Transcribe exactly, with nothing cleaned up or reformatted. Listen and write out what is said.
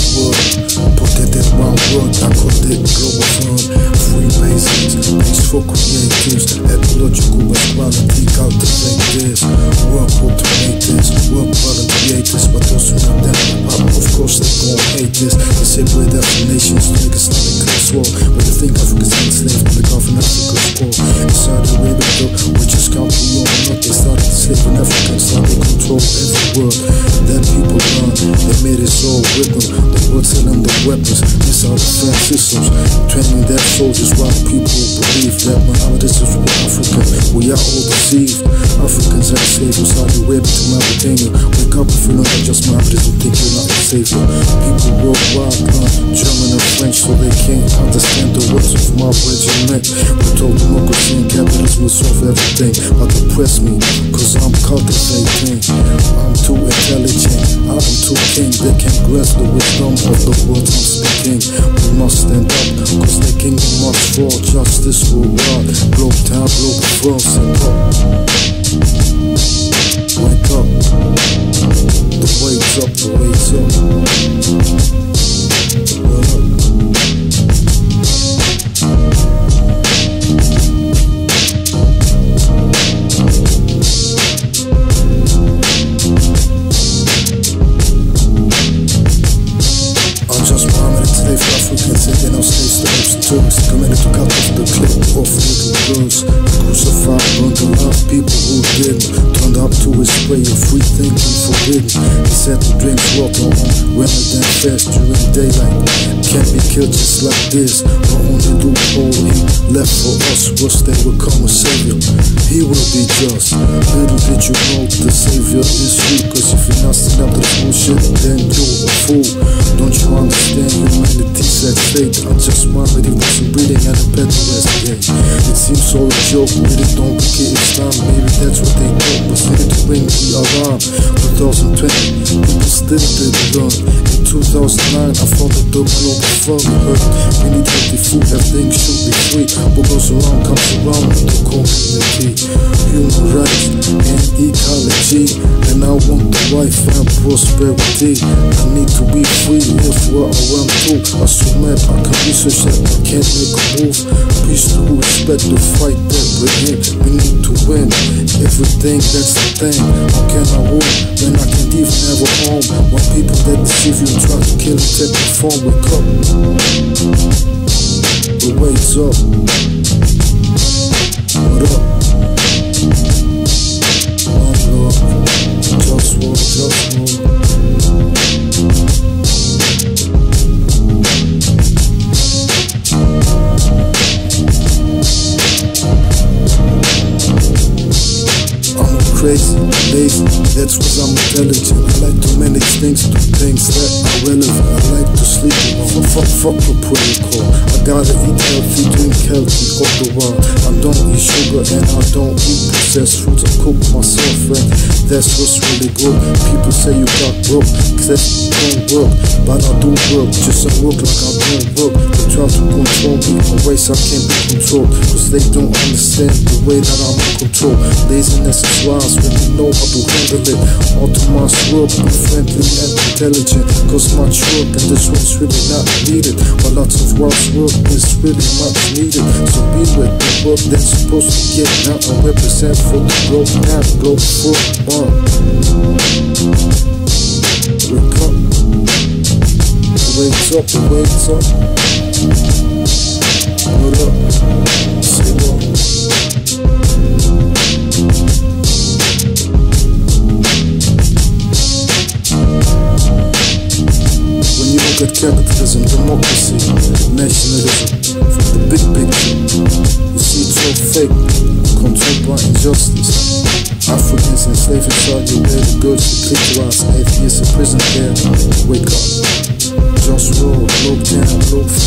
the world. Put it in one word, I called it global firm. Free basics, peaceful creatives, ecological equality, cultivate this. Work automate this, work product create this, but those who not them, of course they gon' hate this. They say we're definitions to make a Islamic class war. But they think Africa's enslaved to the Gulf and Africa's poor. Inside the Arabia, which is country on not they started to slave in Africans, now they control every world. Then people learn, they made us all with them. They were telling the weapons, these are the defense systems, training their soldiers while people believe that Muhammad is for Africa. We are all deceived. Africans are enslaved from Saudi Arabia to Mauritania. Wake up if you're not just Muhammad and think you're not a savior. People worldwide learn German and French so they can't understand the words of my regiment. We're told democracy and capitalism will solve everything, but oppress me, cause I'm cultivating. I'm too intelligent, I'm too king. They can't grasp the wisdom of the words I'm speaking. We must stand up, cause the kingdom must fall. Justice will rise, Globetown, Globalfirm, stand up. Wake up, the wait's up, the wait's up. Well up. Sending out slaves to apes and tourists, committed to cut off the clip of little girls. Crucified, burned to love people who didn't. Turned up to his way of free thinking forbidden. He said he drinks water on rather than fast during daylight. Can't be killed just like this. The only loophole he left for us was they would come a savior. He will be just. Little did you know the savior is you. Cause if you're not standing up to this bullshit, then you're a fool. Don't you understand humanity's at stake? I just wondered if there's some breathing and a better investigate. It seems all a joke, really don't get Islam. Maybe that's what they thought was needed to bring the alarm. twenty twenty, people still didn't learn. In two thousand nine, I founded the Globalfirm. Heard we need healthy food, everything should be free. What goes around comes around with the community. Human rights and ecology, and I want the life and prosperity. I need to be free, live where I want to. I submit, I can research that I can't make a move. Peace to respect the fight that we're in. We need to win everything, that's the thing. How can I win when I can't even have a home? When people that deceive you try to kill and take the phone. Wake up, the wait's up. What up? One love, JustWar, JustWar. Crazy, lazy, that's cause I'm intelligent. I like to manage things, do things that are relevant. I like to sleep alone, fuck, fuck the protocol. I gotta eat healthy, drink healthy all the while. I don't eat sugar and I don't eat processed foods. I cook myself and that's what's really good. People say you got broke, cause that don't work. But I do work, just I work like I don't work. They try to control me in ways I can't be controlled, cause they don't understand the way that I'm in control. Laziness is wise when you know how to handle it. Autonomous work, be friendly and intelligent, cause much work and this one's really not needed. But lots of wise work is really much needed. So be with the work that's supposed to get now and represent for the globe now. Globalfirm. Wake up, the wait's up, the wait's up. What up? Say what? At capitalism, democracy, nationalism, from the big picture, you see it's all fake, controlled by injustice. Africans enslaved inside your bed, girls who clitoris, atheists in prison there. Wake up, JustWar, Globetown, Globetown.